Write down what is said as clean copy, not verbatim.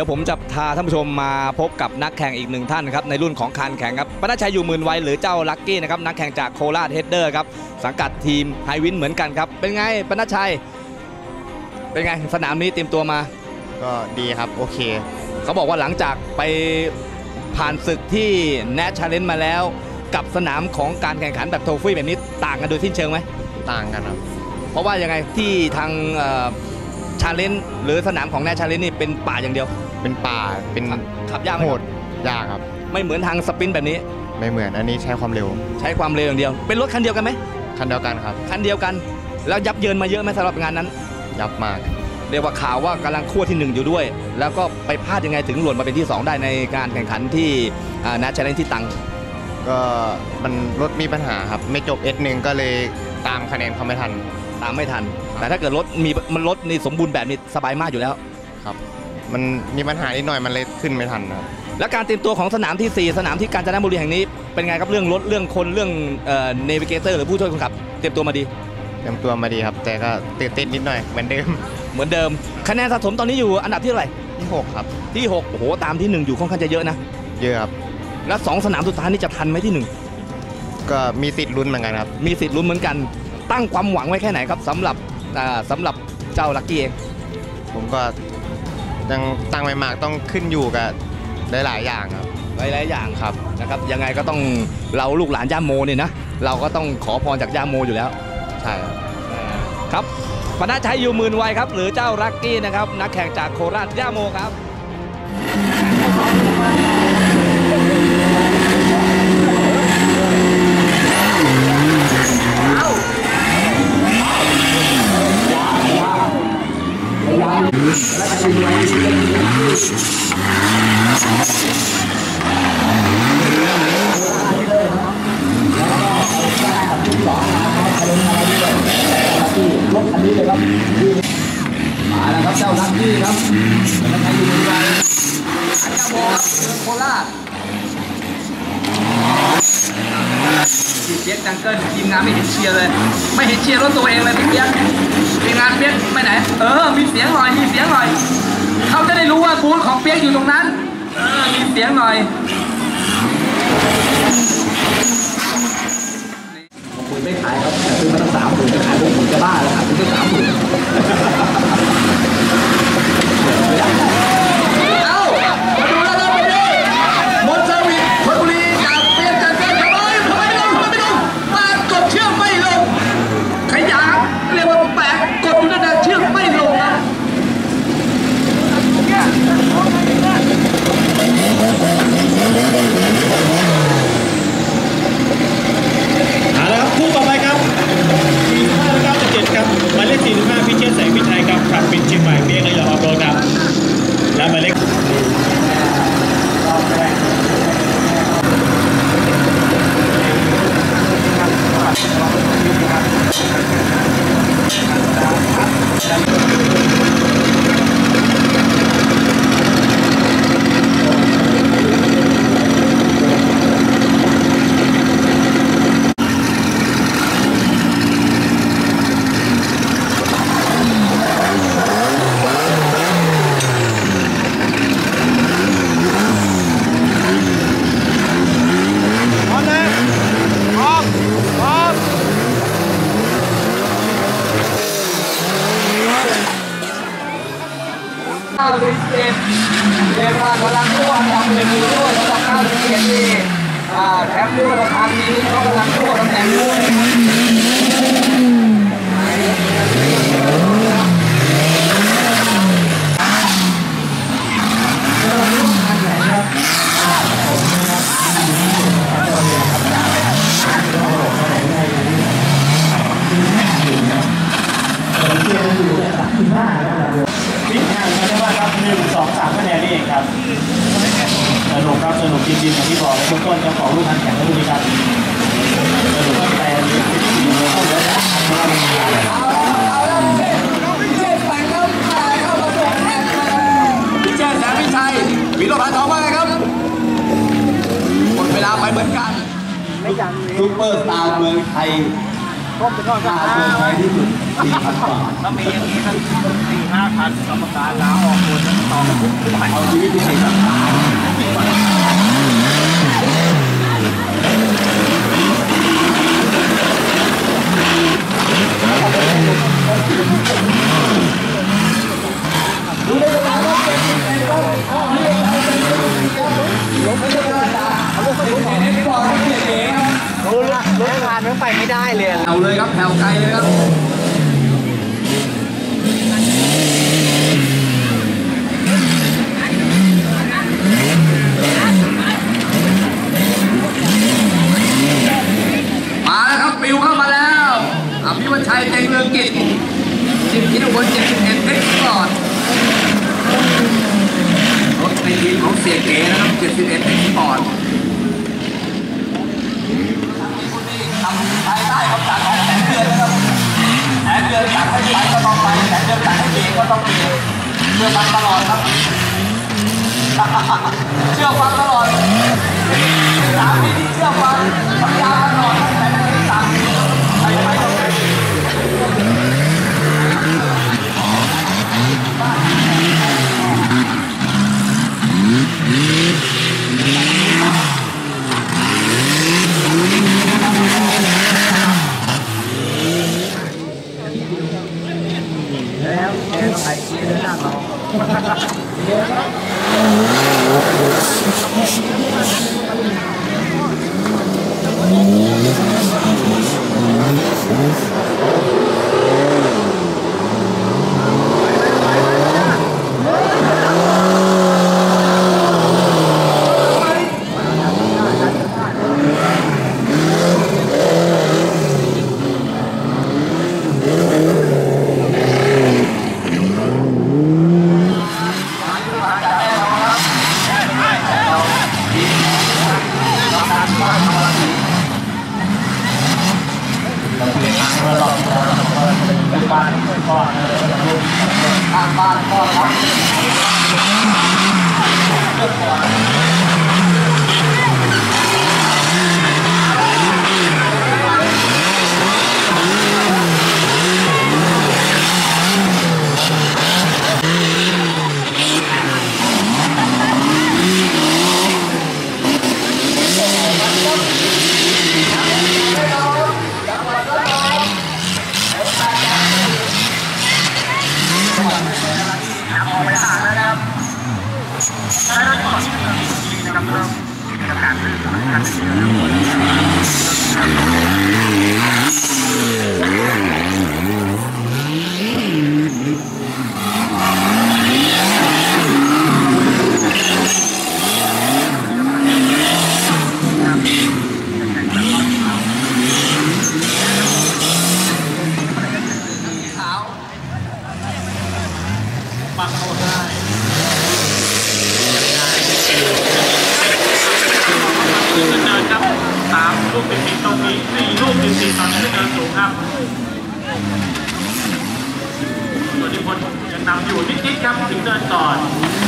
ยวผมจะพาท่านผู้ชมมาพบกับนักแข่งอีกหนึ่งท่านครับในรุ่นของคานแข่งครับปณชัยอยู่หมื่นวัยหรือเจ้าลักกี้นะครับนักแข่งจากโคราชเฮดเดอร์ครับสังกัดทีมไฮวินเหมือนกันครับเป็นไงปณชัยเป็นไงสนามนี้เตรียมตัวมาก็ดีครับโอเคเขาบอกว่าหลังจากไปผ่านศึกที่แนชาเลนจ์มาแล้วกับสนามของการแข่งขันแบบโทฟี่แบบนี้ต่างกันโดยสิ้นเชิงไหมต่างกันครับเพราะว่ายังไงที่ทางชาเลนจ์หรือสนามของแนชาเลนจ์นี่เป็นป่าอย่างเดียวเป็นป่าเป็นขับยากโหดยากครับไม่เหมือนทางสปรินต์แบบนี้ไม่เหมือนอันนี้ใช้ความเร็วอย่างเดียวเป็นรถคันเดียวกันไหมคันเดียวกันครับคันเดียวกันแล้วยับเยินมาเยอะไหมสำหรับงานนั้นยับมากเรียกว่าข่าวว่ากำลังขั้วที่1อยู่ด้วยแล้วก็ไปพลาดยังไงถึงหล่นมาเป็นที่2ได้ในการแข่งขันที่นัดแชเลนจ์ที่ตังก็มันรถมีปัญหาครับไม่จบ S1 ก็เลยตามคะแนนเขาไม่ทันแต่ถ้าเกิดรถนี่สมบูรณ์แบบนี้สบายมากอยู่แล้วครับมันมีปัญหานิดหน่อยมันเลยขึ้นไม่ทันครับแล้วการเตรียมตัวของสนามที่4สนามที่กาญจนบุรีแห่งนี้เป็นไงครับเรื่องรถเรื่องคนเรื่องเนวิเกเตอร์หรือผู้ช่วยคนขับเตรียมตัวมาดีครับแต่ก็ตื่นเต้นนิดหน่อยเหมือนเดิมคะแนนสะสมตอนนี้อยู่อันดับที่เท่าไหร่ที่6ครับที่6โอ้โหตามที่1อยู่ค่อนข้างจะเยอะนะเยอะครับแล้ว2สนามสุดท้ายนี่จะทันไหมที่1 ก็มีสิทธิ์ลุ้นเหมือนกันครับมีสิทธิ์ลุ้นเหมือนกันตั้งความหวังไว้แค่ไหนครับสำหรับเจ้าลักกี้เองผมก็ยังตั้งไม่มากต้องขึ้นอยู่กับหลายอย่างครับหลายอย่างครับนะครับยังไงก็ต้องเราลูกหลานย่าโมเนี่ยนะเราก็ต้องขอพรจากย่าโมอยู่แล้วใช่ครับปณชัยอยู่หมื่นวัยครับหรือเจ้าลักกี้นะครับนักแข่งจากโคราชย่าโมครับรถคันนี้เลยครับมาแล้วครับเจ้าลักกี้ครับปณชัยอยู่หมื่นวัยอันย่าโมครับโคราชพี่เปี๊ยกจังเกิลทีมงานไม่เห็นเชียร์เลยไม่เห็นเชียร์รถตัวเองเลยพี่เปี๊ยกทีมงานเปี๊ยกไปไหนมีเสียงหน่อยเขาจะได้รู้ว่าบูธของเปี๊ยกอยู่ตรงนั้นมีเสียงหน่อยผมไม่ขายครับแต่ซื้อมาตั้ง30,000จะขายผมจะบ้าแล้วครับซื้อ30,000มาดูแล้วไปดิมอนเซอร์วิสชลบุรีจากเปี๊ยกจังเกิลทำไมไม่ลงมากดเชือกไม่ลงขยันเรียกว่าแปลกกดอยู่นั่นเชือกไม่ลงครับเอาละครับคู่ต่อไปครับ45-97ครับหมายเลข45พิเชษฐ์แสงพิชัยครับขับเป็นเชียงใหม่เปี๊ยกระยองออฟโรดครับและหมายเลขเรียกว่ากำลังทั่วทำเป็นด้วยสำหรับ97นี่แถมด้วยทางนี้เขากำลังทั่วตำแหน่งด้วย 1-2-3คะแนนนี่เองครับสนุกจริงๆอย่างที่บอกในเบื้องต้นเจ้าของลูกทันแข่งลูกนี้ครับสนุกตั้งแต่พี่เจษแสงพิชัยวิโรจน์ พันทองว่าไงครับหมดเวลาไปเหมือนกันซุปเปอร์สตาร์เมืองไทยก้มไปก่อนครับใช้ที่สุด4,000 บาทถ้ามีอย่างนี้ทั้ง4-5,000กรรมการล้าออกคนแล้วต่อกันทุกเอาชีวิตที่สิครับดูได้แล้วครับรถผ่านมันไปไม่ได้เลยเอาเลยครับแถวไกลเลยครับมาแล้วครับปิวเข้ามาแล้วอภิวัชชัยเต็งเรืองกิจ10 กิโลบน71เพชรก่อนรถในทีมของเสียเก๋นะครับ71เพชรก่อนไปได้ครับจากของแสนเดือนนะครับแสนเดือนจากให้ไปก็ต้องไปแสนเดือนจากให้เบรกก็ต้องเบรกเชื่อฟังตลอดครับเชื่อฟังตลอด3 ปีที่เชื่อฟังสัญญาตลอดแต่ใน3 ปีไปแล้วแกต้องไปเชียร์ด้านเราปักเข้าได้คือเดินครับ3 ลูกติดตรงนี้4 ลูกติดตอนนี้เดินสูงครับส่วนที่คนยังนำอยู่นิดๆครับถึงเดินก่อน